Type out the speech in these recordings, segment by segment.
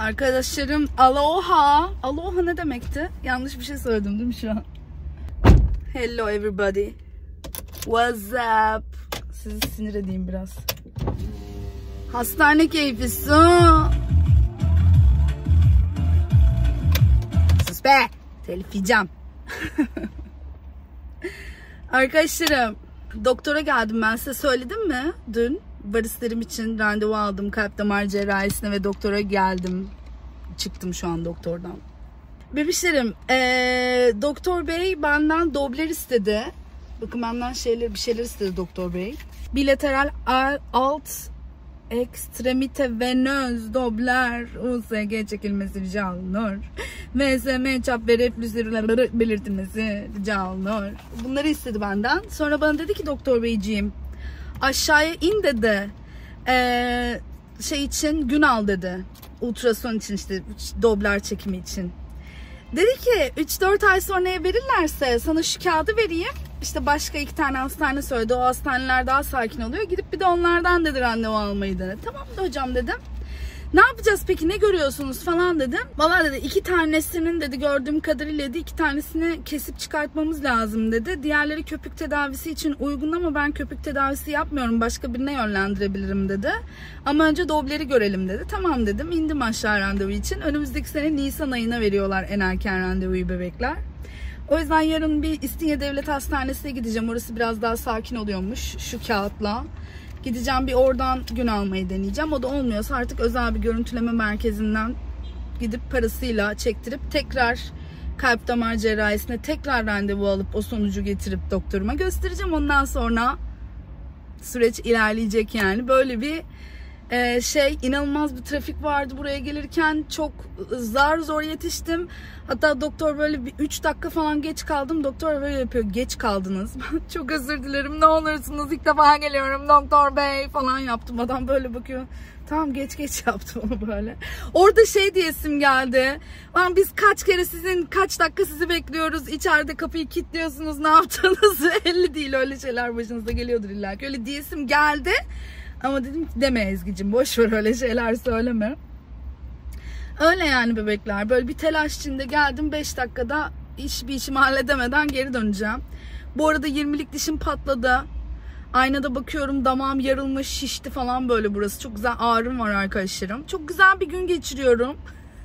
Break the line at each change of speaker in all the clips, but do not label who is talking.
Arkadaşlarım aloha. Aloha ne demekti? Yanlış bir şey söyledim değil mi şu an? Hello everybody. What's up? Sizi sinir edeyim biraz. Hastane keyfi su. Sus be. Telif yiyeceğim. Arkadaşlarım, doktora geldim, ben size söyledim mi? Dün varislerim için randevu aldım, kalp damar cerrahisine ve doktora geldim. Çıktım şu an doktordan. Bebişlerim, doktor bey benden Doppler istedi. Bakın benden bir şeyler istedi doktor bey. Bilateral alt ekstremite venöz Doppler USG çekilmesi rica olunur. VSM çap ve reflüsleri belirtilmesi rica olunur. Bunları istedi benden. Sonra bana dedi ki doktor beyciğim, aşağıya in dedi. Şey için gün al dedi. Ultrason için, işte Doppler çekimi için. Dedi ki 3-4 ay sonraya verirlerse sana şu kağıdı vereyim. İşte başka 2 tane hastane söyledi. O hastaneler daha sakin oluyor. Gidip bir de onlardan dedi randevu almayı dedi. Tamam da hocam dedim. Ne yapacağız peki, ne görüyorsunuz falan dedim. Valla dedi 2 tanesinin dedi gördüğüm kadarıyla dedi 2 tanesini kesip çıkartmamız lazım dedi. Diğerleri köpük tedavisi için uygun ama ben köpük tedavisi yapmıyorum. Başka birine yönlendirebilirim dedi. Ama önce Doppler'i görelim dedi. Tamam dedim, indim aşağı randevu için. Önümüzdeki sene Nisan ayına veriyorlar en erken randevuyu bebekler. O yüzden yarın bir İstinye Devlet Hastanesi'ne gideceğim. Orası biraz daha sakin oluyormuş şu kağıtla. Gideceğim, bir oradan gün almayı deneyeceğim. O da olmuyorsa artık özel bir görüntüleme merkezinden gidip parasıyla çektirip tekrar kalp damar cerrahisine tekrar randevu alıp o sonucu getirip doktoruma göstereceğim. Ondan sonra süreç ilerleyecek yani. Böyle bir inanılmaz bir trafik vardı buraya gelirken. Çok zar zor yetiştim. Hatta doktor böyle bir 3 dakika falan geç kaldım. Doktor böyle yapıyor, geç kaldınız. Çok özür dilerim, ne olursunuz, ilk defa geliyorum doktor bey falan yaptım. Adam böyle bakıyor. Tamam geç yaptım onu böyle. Orada diyesim geldi. Lan biz kaç dakika sizi bekliyoruz. İçeride kapıyı kilitliyorsunuz. Ne yaptınız? 50 değil, öyle şeyler başınıza geliyordur illa ki. Öyle diyesim geldi. Ama dedim ki deme Ezgi'cim, boş ver öyle şeyler söyleme. Öyle yani bebekler. Böyle bir telaş içinde geldim. 5 dakikada bir işimi halledemeden geri döneceğim. Bu arada 20'lik dişim patladı. Aynada bakıyorum, damağım yarılmış, şişti falan böyle burası. Çok güzel ağrım var arkadaşlarım. Çok güzel bir gün geçiriyorum.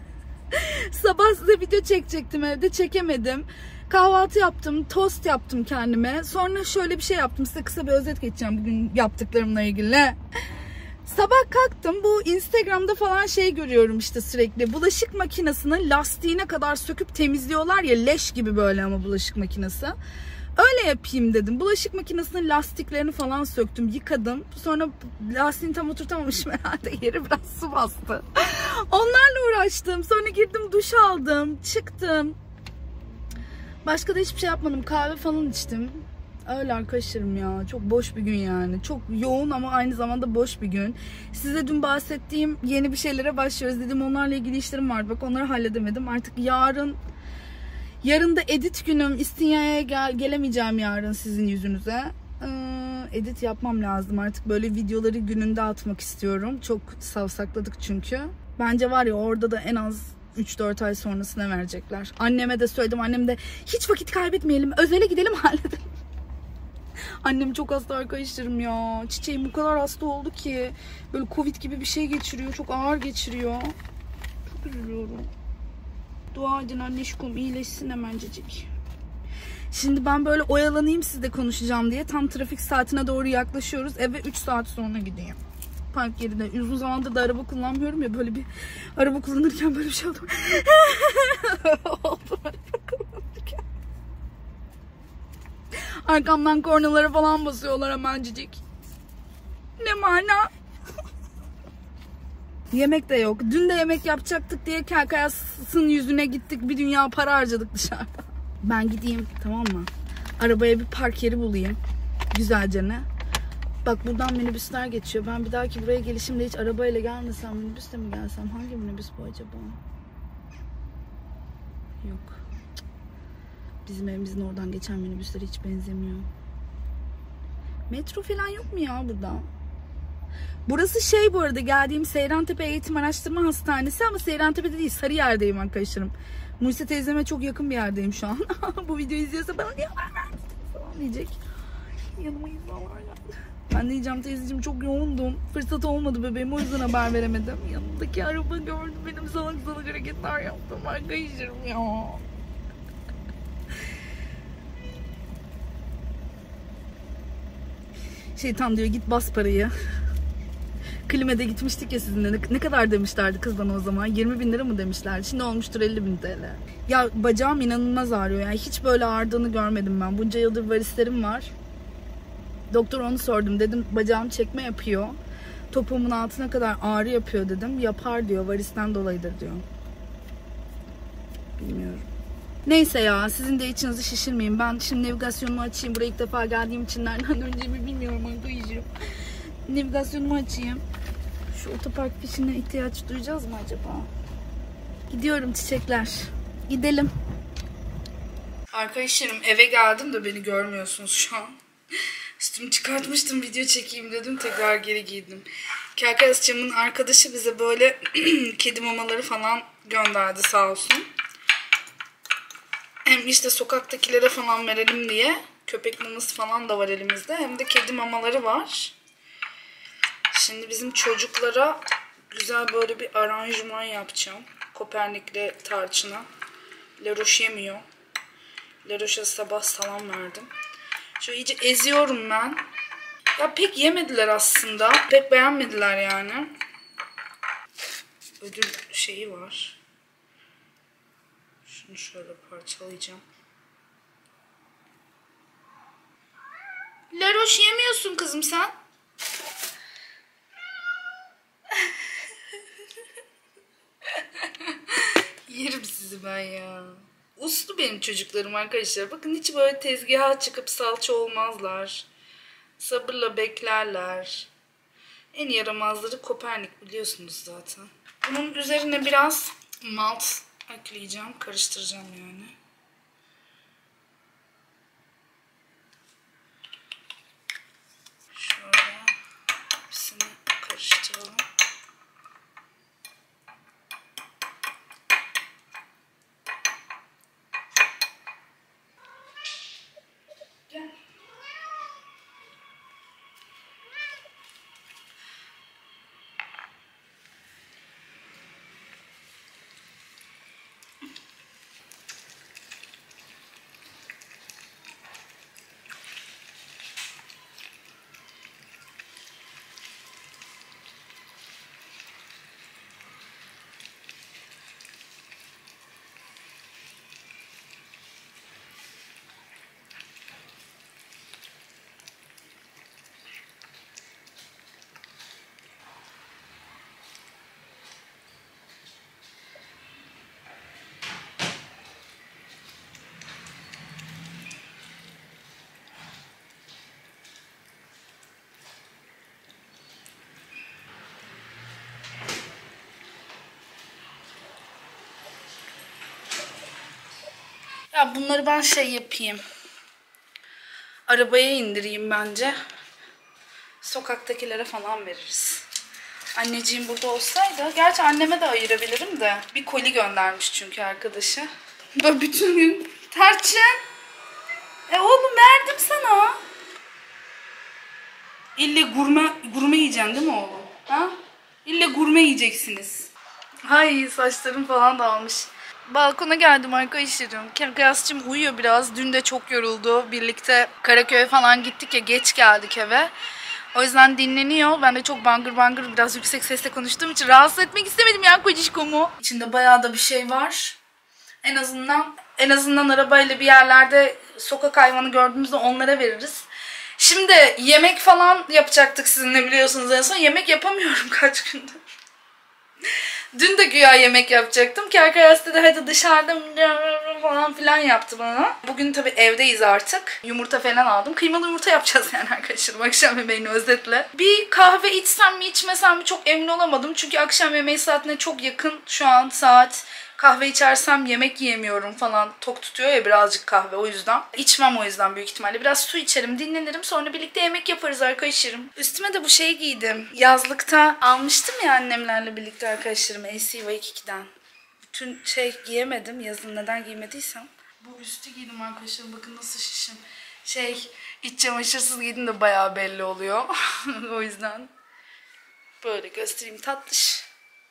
Sabah size video çekecektim evde, çekemedim. Kahvaltı yaptım, tost yaptım kendime. Sonra şöyle bir şey yaptım. Size kısa bir özet geçeceğim bugün yaptıklarımla ilgili. Sabah kalktım, bu Instagram'da falan görüyorum işte sürekli. Bulaşık makinesini lastiğine kadar söküp temizliyorlar ya, leş gibi böyle ama bulaşık makinesi. Öyle yapayım dedim. Bulaşık makinesinin lastiklerini falan söktüm, yıkadım. Sonra lastiğini tam oturtamamışım herhalde. Yeri biraz su bastı. Onlarla uğraştım. Sonra girdim, duş aldım, çıktım. Başka da hiçbir şey yapmadım. Kahve falan içtim. Öyle arkadaşlarım ya. Çok boş bir gün yani. Çok yoğun ama aynı zamanda boş bir gün. Size dün bahsettiğim yeni bir şeylere başlıyoruz dedim. Onlarla ilgili işlerim vardı. Bak onları halledemedim. Artık yarın da edit günüm. İstinye'ye gelemeyeceğim yarın sizin yüzünüze. Edit yapmam lazım. Artık böyle videoları gününde atmak istiyorum. Çok savsakladık çünkü. Bence var ya, orada da en az 3-4 ay sonrasına verecekler. Anneme de söyledim. Annem de hiç vakit kaybetmeyelim, özele gidelim, halledelim. Annem çok hasta arkadaşlarım ya. Çiçeğim bu kadar hasta oldu ki. Böyle Covid gibi bir şey geçiriyor. Çok ağır geçiriyor. Çok üzülüyorum. Dua edin anneşkom iyileşsin hemencecik. Şimdi ben böyle oyalanayım sizle konuşacağım diye. Tam trafik saatine doğru yaklaşıyoruz. Eve 3 saat sonra gideyim. Park yerine. Uzun zamandır da araba kullanmıyorum ya. Böyle bir araba kullanırken böyle bir şey oldu. Arkamdan kornalara falan basıyorlar hemencik. Ne mana? Yemek de yok. Dün de yemek yapacaktık diye Kelkayas'ın yüzüne gittik. Bir dünya para harcadık dışarıda. Ben gideyim, tamam mı? Arabaya bir park yeri bulayım. Güzelce ne? Bak buradan minibüsler geçiyor. Ben bir dahaki buraya gelişimde hiç arabayla gelmesem, minibüsle mi gelsem? Hangi minibüs bu acaba? Yok. Bizim evimizin oradan geçen minibüslere hiç benzemiyor. Metro falan yok mu ya burada? Burası şey, bu arada geldiğim Seyrantepe Eğitim Araştırma Hastanesi ama Seyrantepe'de değil, Sarıyer'deyim arkadaşlarım. Muise teyzeme çok yakın bir yerdeyim şu an. Bu videoyu izliyorsa bana niye haber vermedin falan diyecek. Yanıma izliyorlar. Ben diyeceğim teyzeciğim çok yoğundum. Fırsat olmadı bebeğim, o yüzden haber veremedim. Yanımdaki araba gördü, benim salak salak hareketler yaptım arkadaşlarım ya. Şeytan diyor git bas parayı. Klime'de gitmiştik ya sizinle. Ne kadar demişlerdi kız bana o zaman? 20.000 lira mı demişlerdi? Şimdi olmuştur 50.000 TL. Ya bacağım inanılmaz ağrıyor. Yani hiç böyle ağrıdığını görmedim ben. Bunca yıldır varislerim var. Doktor onu sordum. Dedim bacağım çekme yapıyor. Topuğumun altına kadar ağrı yapıyor dedim. Yapar diyor. Varisten dolayıdır diyor. Bilmiyorum. Neyse ya, sizin de içinizi şişirmeyin. Ben şimdi navigasyonumu açayım. Buraya ilk defa geldiğim için nereden döneceğimi bilmiyorum arkadaşım. Navigasyonumu açayım. Şu otopark fişine ihtiyaç duyacağız mı acaba? Gidiyorum çiçekler. Gidelim. Arkadaşlarım eve geldim de beni görmüyorsunuz şu an. Üstümü çıkartmıştım, video çekeyim dedim, tekrar geri giydim. Arkadaşımın arkadaşı bize böyle kedi mamaları falan gönderdi sağ olsun. Hem işte sokaktakilere falan verelim diye. Köpek maması falan da var elimizde. Hem de kedi mamaları var. Şimdi bizim çocuklara güzel böyle bir aranjman yapacağım. Kopernik'le tarçına. Laroş yemiyor. Laroş'a sabah salam verdim. Şöyle iyice eziyorum ben. Ya pek yemediler aslında. Pek beğenmediler yani. Ödül şeyi var. Şunu şöyle parçalayacağım. Laroş yemiyorsun kızım sen. Yerim sizi ben ya. Uslu benim çocuklarım arkadaşlar. Bakın hiç böyle tezgaha çıkıp salça olmazlar. Sabırla beklerler. En yaramazları Kopernik biliyorsunuz zaten. Bunun üzerine biraz malt ekleyeceğim. Karıştıracağım yani. Şöyle hepsini karıştıralım. Gel. Ya bunları ben şey yapayım. Arabaya indireyim bence. Sokaktakilere falan veririz. Anneciğim burada olsaydı. Gerçi anneme de ayırabilirim de. Bir koli göndermiş çünkü arkadaşı. Böyle bütün gün. Tarçın. Oğlum verdim sana. İlle gurme yiyeceksin değil mi oğlum? Ha? İlle gurme yiyeceksiniz. Ay saçlarım falan dağılmış. Balkona geldim arkadaşlarım. Kıyasçım uyuyor biraz. Dün de çok yoruldu. Birlikte Karaköy'e falan gittik ya, geç geldik eve. O yüzden dinleniyor. Ben de çok bangır bangır biraz yüksek sesle konuştuğum için rahatsız etmek istemedim ya kocişkomu. İçinde bayağı da bir şey var. En azından arabayla bir yerlerde sokak hayvanı gördüğümüzde onlara veririz. Şimdi yemek falan yapacaktık sizinle biliyorsunuz en son. Yemek yapamıyorum kaç gündür. Dün de güya yemek yapacaktım. Kerkayas'ta da hadi dışarıda falan filan yaptı bana. Bugün tabii evdeyiz artık. Yumurta falan aldım. Kıymalı yumurta yapacağız yani arkadaşlarım. Akşam yemeğini özetle. Bir kahve içsem mi içmesem mi çok emin olamadım. Çünkü akşam yemeği saatine çok yakın. Şu an saat Kahve içersem yemek yiyemiyorum falan. Tok tutuyor ya birazcık kahve, o yüzden. İçmem o yüzden büyük ihtimalle. Biraz su içerim, dinlenirim. Sonra birlikte yemek yaparız arkadaşlarım. Üstüme de bu şeyi giydim. Yazlıkta almıştım ya annemlerle birlikte arkadaşlarım. LC2'den. Bütün giyemedim. Yazın neden giymediysem. Bu üstü giydim arkadaşlarım. Bakın nasıl şişim. İç çamaşırsız giydim de bayağı belli oluyor. O yüzden böyle göstereyim, tatlış.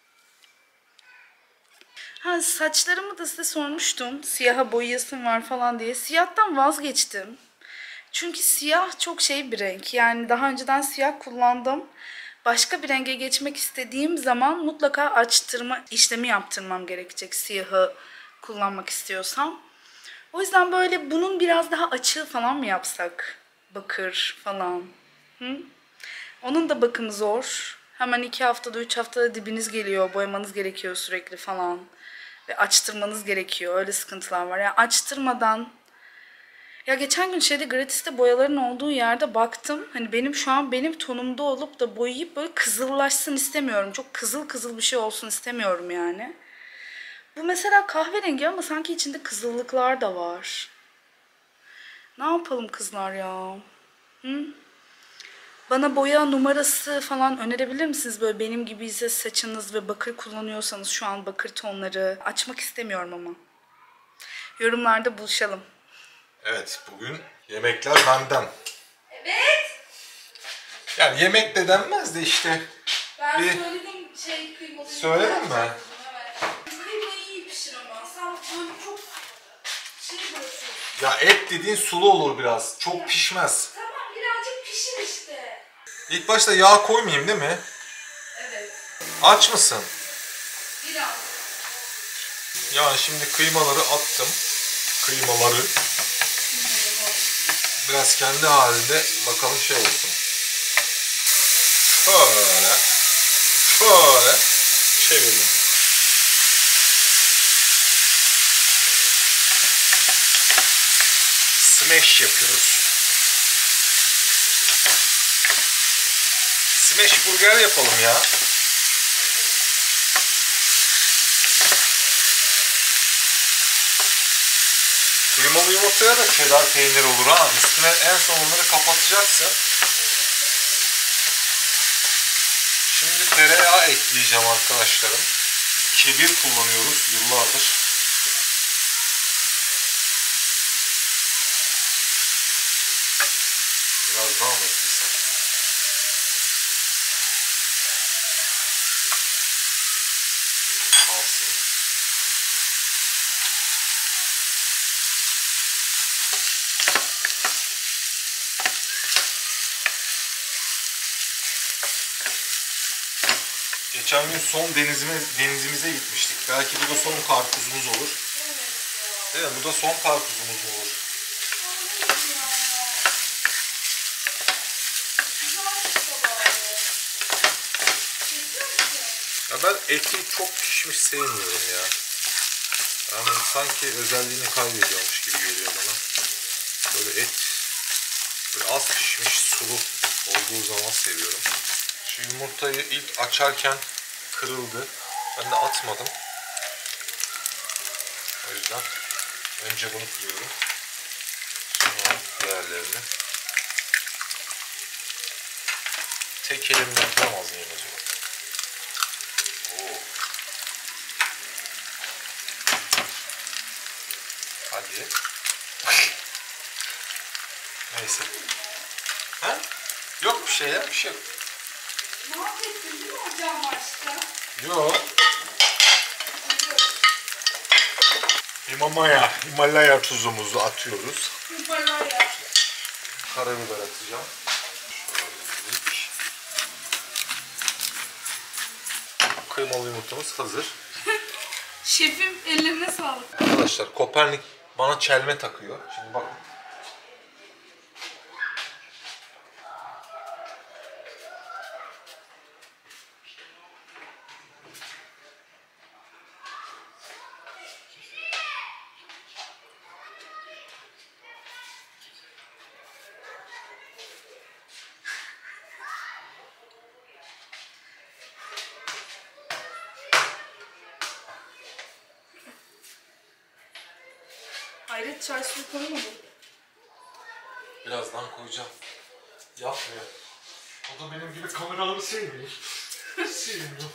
Ha, saçlarımı da size sormuştum. Siyaha boyayasım var falan diye. Siyahtan vazgeçtim. Çünkü siyah çok bir renk. Yani daha önceden siyah kullandım. Başka bir renge geçmek istediğim zaman mutlaka açtırma işlemi yaptırmam gerekecek. Siyahı kullanmak istiyorsam. O yüzden böyle bunun biraz daha açığı falan mı yapsak? Bakır falan. Hı? Onun da bakımı zor. Hemen 2 haftada 3 haftada dibiniz geliyor. Boyamanız gerekiyor sürekli falan. Ve açtırmanız gerekiyor. Öyle sıkıntılar var. Yani açtırmadan... Ya geçen gün gratis'te boyaların olduğu yerde baktım. Hani benim tonumda olup da boyayıp böyle kızıllaşsın istemiyorum. Çok kızıl bir şey olsun istemiyorum yani. Bu mesela kahverengi ama sanki içinde kızıllıklar da var. Ne yapalım kızlar ya? Hı? Bana boya numarası falan önerebilir misiniz? Böyle benim gibi ise saçınız ve bakır kullanıyorsanız şu an bakır tonları. Açmak istemiyorum ama. Yorumlarda buluşalım.
Evet, bugün yemekler benden.
Evet.
Yani yemek de denmez de işte.
Ben söyledim kıymalı.
Söyledin mi?
Evet. Kıymayı iyi pişir ama. Sen böyle çok bırakıyorsun.
Ya et dediğin sulu olur biraz. Çok pişmez.
Tamam, birazcık pişir işte.
İlk başta yağ koymayayım değil mi?
Evet.
Aç mısın?
Biraz.
Yani şimdi kıymaları attım. Kıymaları. Biraz kendi halinde bakalım olsun. Şöyle çevirdim. Smash yapıyoruz. Smash burger yapalım ya. Kıymalı yumurtaya da cheddar peynir olur ha. Üstüne en son onları kapatacaksın. Şimdi tereyağı ekleyeceğim arkadaşlarım. Kebir kullanıyoruz yıllardır. Biraz daha mı eklesem? Kalsın. Geçen gün son denizimize gitmiştik. Belki bu da son karpuzumuz olur. Değil mi? Bu da son karpuzumuz mu olur? Ya ben eti çok pişmiş sevmiyorum ya. Yani sanki özelliğini kaybediyormuş gibi geliyor bana. Böyle et böyle az pişmiş, sulu olduğu zaman seviyorum. Şu yumurtayı ilk açarken kırıldı. Ben de atmadım. O yüzden önce bunu kırıyorum. Sonra diğerlerini. Tek elimle yapamaz mıyım acaba? Oo. Hadi. Neyse. Ha? Yok bir şey ya, bir şey yok.
Mahvettin değil mi hocam başta?
Yok. Himalaya tuzumuzu atıyoruz.
Himalaya.
Karabiber atacağım. Kıymalı yumurtamız hazır.
Şefim ellerine sağlık.
Arkadaşlar Kopernik bana çelme takıyor. Şimdi bakın.
Hayret, çay suyu koymadım.
Birazdan koyacağım. Yapmıyor. O da benim gibi kameraları sevmiyor. Sevmiyor.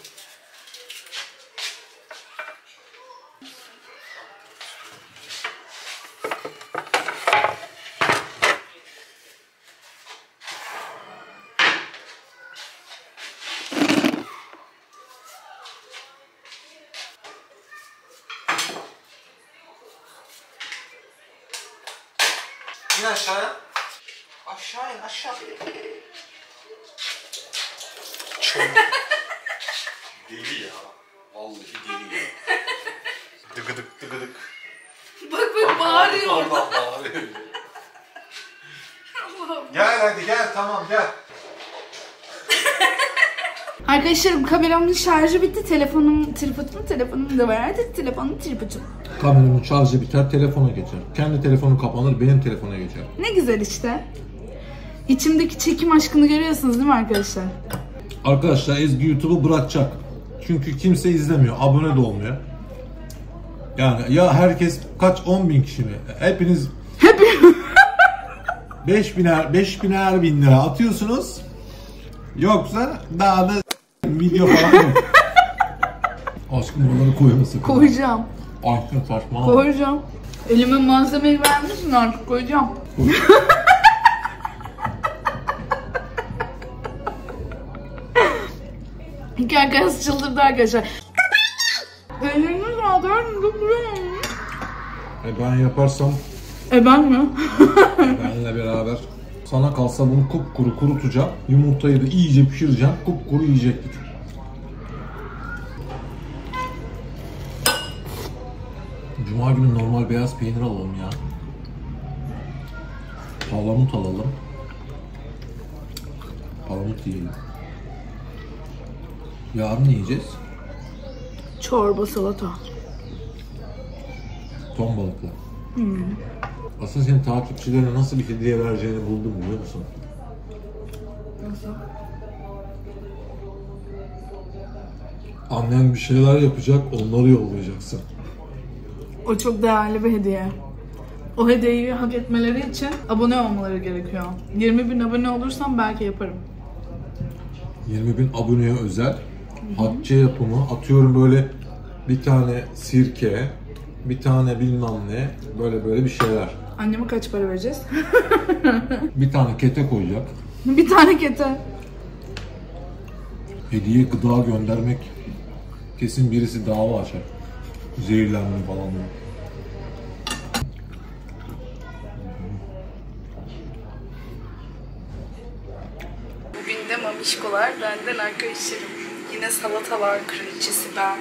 İn aşağıya. Aşağı in, aşağı. Deli ya. Vallahi deli ya. Dıgıdık dıgıdık.
Bak bağırıyor orada.
Bağırıyor. Gel hadi gel, tamam gel.
Arkadaşlarım, kameramın şarjı bitti. Telefonum da var. Hadi telefonum tripodum.
Kameramın şarjı biter, telefona geçer. Kendi telefonu kapanır, benim telefona geçer.
Ne güzel işte. İçimdeki çekim aşkını görüyorsunuz değil mi arkadaşlar?
Arkadaşlar Ezgi YouTube'u bırakacak. Çünkü kimse izlemiyor, abone de olmuyor. Yani ya herkes kaç 10.000 kişi mi? Hepiniz 5.000'er bin lira atıyorsunuz. Yoksa daha da video falan yok. Aşkım buraları koymasın.
Koyacağım.
Aşkım saçmalama.
Koyacağım. Elime malzemeyi vermişsin, artık koyacağım. İki arkadaş çıldırdı arkadaşlar. Elini sağlıyorum.
Ben yaparsam
Ben mi?
benle beraber sana kalsa bunu kupkuru kurutacağım. Yumurtayı da iyice pişireceğim. Kupkuru yiyecektik. Cuma günü normal beyaz peynir alalım ya. Palamut alalım. Palamut yiyelim. Yarın ne yiyeceğiz?
Çorba, salata.
Ton balıklı. Aslında senin takipçilerine nasıl bir hediye vereceğini buldum, biliyor musun?
Nasıl?
Annen bir şeyler yapacak, onları yollayacaksın.
O çok değerli bir hediye. O hediyeyi hak etmeleri için abone olmaları gerekiyor. 20.000 abone olursam belki yaparım.
20.000 aboneye özel Hatice yapımı, atıyorum böyle bir tane sirke, bir tane bilmem ne, böyle bir şeyler.
Anneme kaç para vereceğiz?
Bir tane kete koyacak.
Bir tane kete.
Hediye gıda göndermek, kesin birisi dava açar. Zehirlenme falan diye.
Bugün de mamişkolar benden arkadaşlarım. Yine salatalar kraliçesi ben.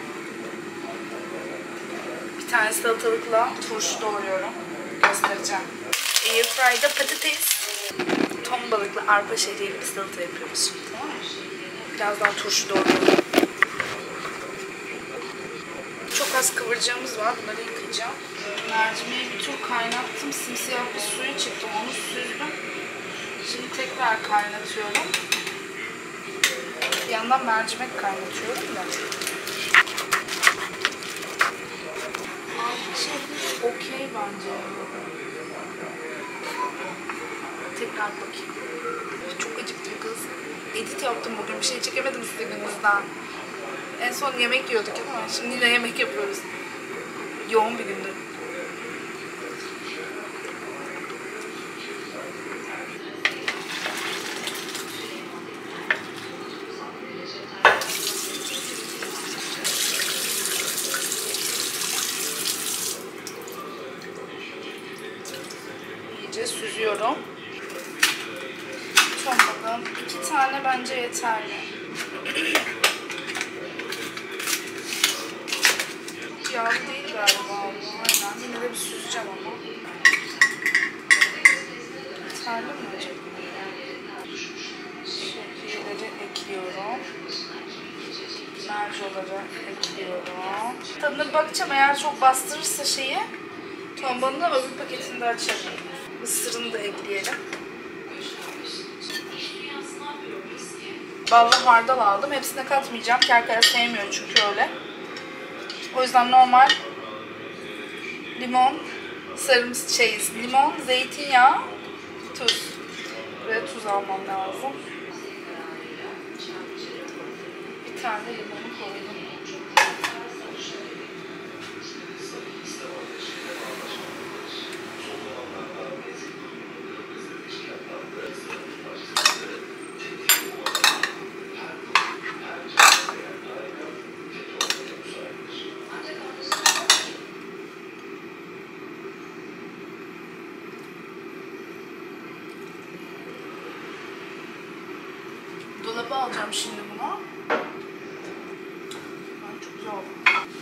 Bir tane salatalıkla turşu doğruyorum. Göstereceğim. Airfry'da patates, ton balıklı arpa şehriyeli bir salata yapıyoruz şimdi, tamam mı? Biraz daha turşu doğruyorum. Çok az kıvırcığımız var. Bunları yıkayacağım. Mercimeği bir tur kaynattım. Simsiyah bir suyu çıktı. Onu süzdüm. Şimdi tekrar kaynatıyorum. Bir yandan mercimek kaynatıyorum da. Okey bence. Tekrar bakayım. Çok acıktım kız. Edit yaptım bugün. Bir şey çekemedim Instagram'ımızdan. En son yemek yiyorduk ama şimdi yine yemek yapıyoruz. Yoğun bir gündü. İyice süzüyorum. Son bakalım. 2 tane bence yeterli. Yağlı değil galiba. Aynen. Yine de bir süzeceğim ama. Yeterli mi acaba? Şehriyeleri ekliyorum. Mercoları ekliyorum. Tadına bakacağım. Eğer çok bastırırsa şeyi, ton balığını öbür paketini de açarım. Mısırını da ekleyelim. Ballı hardal aldım. Hepsine katmayacağım. Kerkara sevmiyor çünkü öyle. O yüzden normal limon, limon, zeytinyağı, tuz. Ve tuz almam lazım. Bir tane limonu koydum. Dolaba alacağım şimdi bunu. Çok güzel oldu.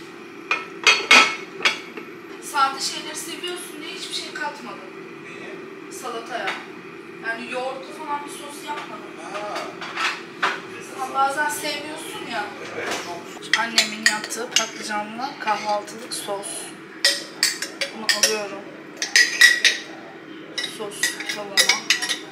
Sade şeyleri seviyorsun diye hiçbir şey katmadım. Salataya. Yani yoğurtlu falan bir sos yapmadım. Sen bazen sevmiyorsun ya. Annemin yaptığı patlıcanlı kahvaltılık sos. Bunu alıyorum. Sos tavama.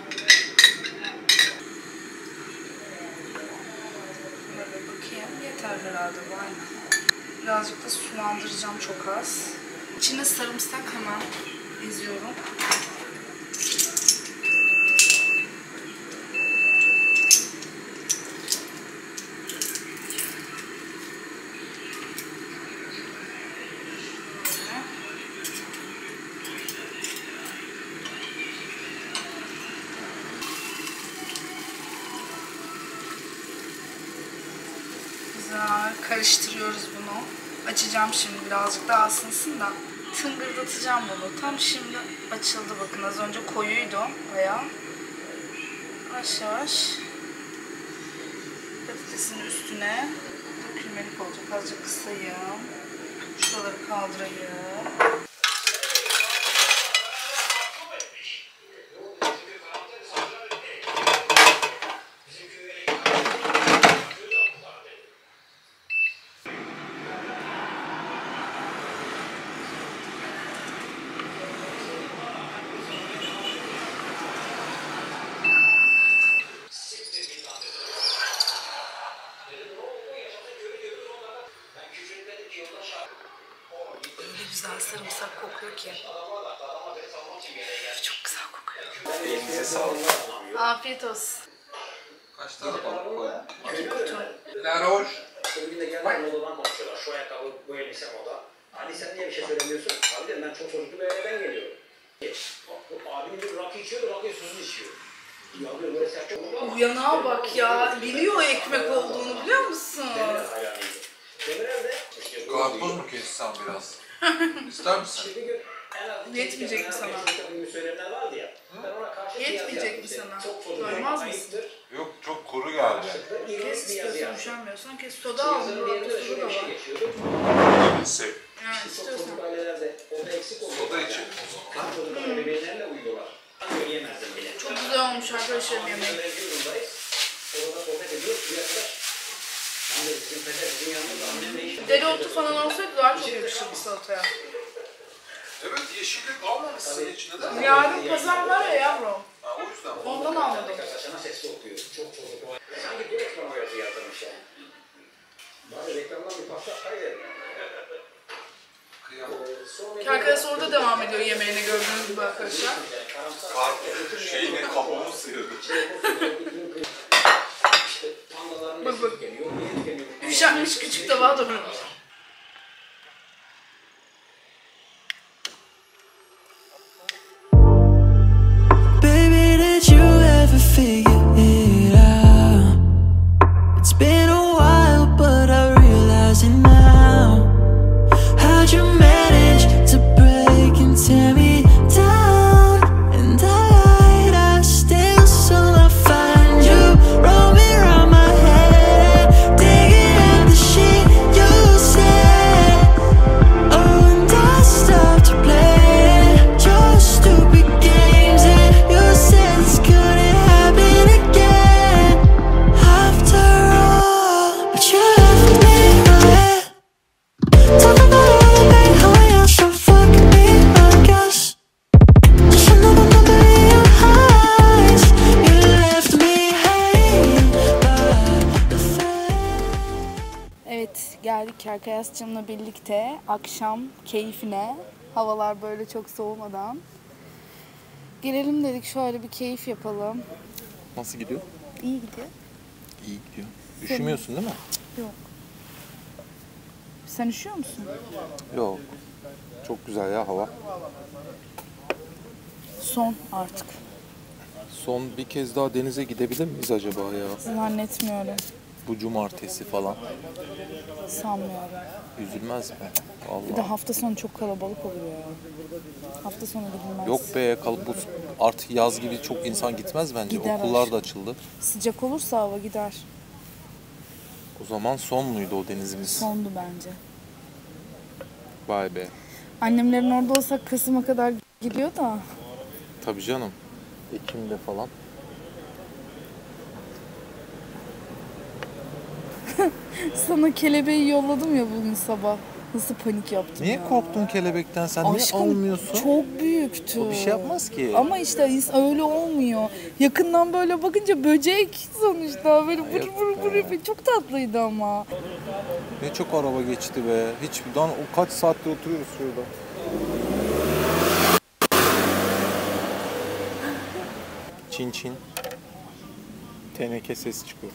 Yeter herhalde bu, aynen. Birazcık da sulandıracağım çok az. İçine sarımsak hemen eziyorum. Karıştırıyoruz bunu. Açacağım şimdi birazcık daha ısınsın da. Tıngırdatacağım bunu. Tam şimdi açıldı bakın. Az önce koyuydu bayağı. Yavaş yavaş patatesin üstüne dökülmelik olacak. Azıcık kısayım. Şuraları kaldırayım. Güzel sarımsak kokuyor ki. Çok güzel kokuyor.
Elinize sağlık.
Afiyet olsun.
Kaç tane balık koydun?
2 kutu.
Laroş.
Sevgili geldi modadan konuşuyorlar. Şu ayakkabı bu elbise moda. Ali sen niye bir şey söylemiyorsun? Abi dedim ben çok çocuklu bir aileden geliyorum. Abim bir rakı içiyordu, rakıyı susuz içiyor. Ya diyor böyle sertçe olur.
Uyanağa bak ya. Biliyor ekmek olduğunu, biliyor musun?
Karpuz mu kessem biraz? İster misin?
Yetmeyecek mi sana? Yetmeyecek mi sana? Doymaz mısın?
Yok, çok kuru geldi.
Kes istiyorsan, üşenmiyorsan kes. Soda aldım. Dolapta soda da var.
Neyse.
Yani istiyorsan.
Soda için.
Çok güzel olmuş arkadaşlarım yemeği. Dereotu falan olsaydı daha çok yakışırdı salataya.
Evet, yeşillik almamışsın hiç. Neden?
Yarın pazar var ya yavrum.
Ha, o yüzden.
Ondan almadım.
Sanki bir reklam oyası yazılmış yani. Bari reklamdan bir patlak kayderim.
Herkes orada devam ediyor yemeğine, gördüğünüz gibi arkadaşlar.
Karpuz şeyini kabuğunu sıyırdı.
Bak bak. Üşenmiş küçük tabağa doğramış.
Baby, did you ever figure it out? It's been a while, but I realize it now. How'd you manage to break and tear me down? And I still somehow find you roaming around my head, digging at the shit you said. Oh, and I stopped playing your stupid games, and you said this couldn't happen again. After all, but you left me right. Talk about all the pain, how I asked for fucking me, I guess. Just another number in your eyes. You left me hanging by the thread.
Evet, geldik Kerkayas'cığımla birlikte akşam keyfine. Havalar böyle çok soğumadan. Gelelim dedik, şöyle bir keyif yapalım.
Nasıl gidiyor?
İyi gidiyor.
İyi gidiyor. Üşümüyorsun değil mi?
Yok. Sen üşüyor musun?
Yok. Çok güzel ya hava.
Son artık.
Son bir kez daha denize gidebilir miyiz acaba ya?
Zannetmiyorum.
Bu cumartesi falan.
Sanmıyorum.
Üzülmez mi?
Bir de
Allah.
hafta sonu çok kalabalık oluyor ya. Hafta sonu gidilmez.
Yok be, bu artık yaz gibi çok insan gitmez bence.
Gider
Okullar
aşk.
da açıldı.
Sıcak olursa hava gider.
O zaman son muydu o denizimiz?
Sondu bence.
Vay be.
Annemlerin orada olsak Kasım'a kadar gidiyor da.
Tabii canım. Ekim'de falan.
Sana kelebeği yolladım ya bugün sabah. Nasıl panik yaptım
Niye
ya.
korktun kelebekten? Sen
Aşkım,
niye almıyorsun?
çok büyüktü.
O bir şey yapmaz ki.
Ama işte öyle olmuyor. Yakından böyle bakınca böcek sonuçta. Böyle vır vır vır yapıyor. Çok tatlıydı ama.
Ne çok araba geçti be. Hiç o kaç saattir oturuyoruz şurada. Çin çin. Teneke ses çıkıyor.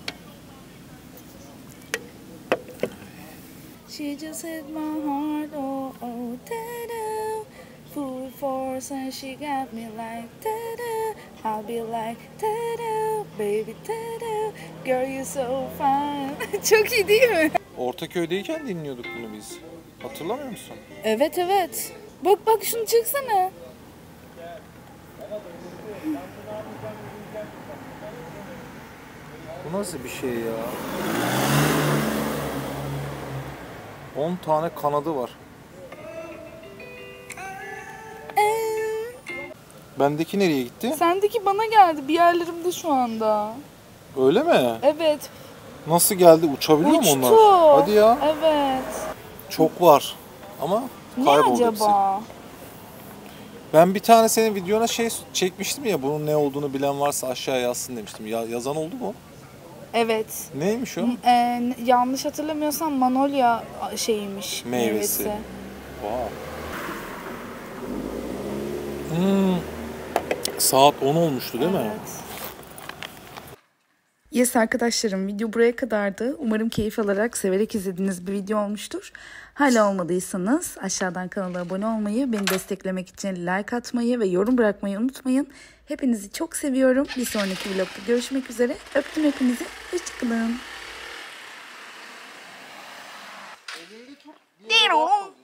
She just hit my heart, oh oh, da-da. Full force and she got me like da-da. I'll be like da-da, baby da-da. Girl you so fine. Çok iyi değil mi?
Ortaköy'deyken dinliyorduk bunu biz. Hatırlamıyor musun?
Evet evet. Bak bak şunu çeksene.
Bu nasıl bir şey ya? 10 tane kanadı var. Bendeki nereye gitti?
Sendeki bana geldi. Bir yerlerimde şu anda.
Öyle mi?
Evet.
Nasıl geldi? Uçabiliyor mu
Uçtu.
onlar? Hadi ya.
Evet.
Çok var. Ama
Ne
kayboldu
acaba?
hepsi. Ben bir tane senin videona çekmiştim ya, bunun ne olduğunu bilen varsa aşağıya yazsın demiştim. Yazan oldu mu?
Evet.
Neymiş o?
Yanlış hatırlamıyorsam Manolya şeymiş.
Meyvesi.
Meyvesi.
Wow. Saat 10 olmuştu değil mi?
Evet. Yes arkadaşlarım, video buraya kadardı. Umarım keyif alarak, severek izlediğiniz bir video olmuştur. Hala olmadıysanız aşağıdan kanala abone olmayı, beni desteklemek için like atmayı ve yorum bırakmayı unutmayın. Hepinizi çok seviyorum. Bir sonraki vlogda görüşmek üzere. Öptüm hepinizi. Hoşçakalın.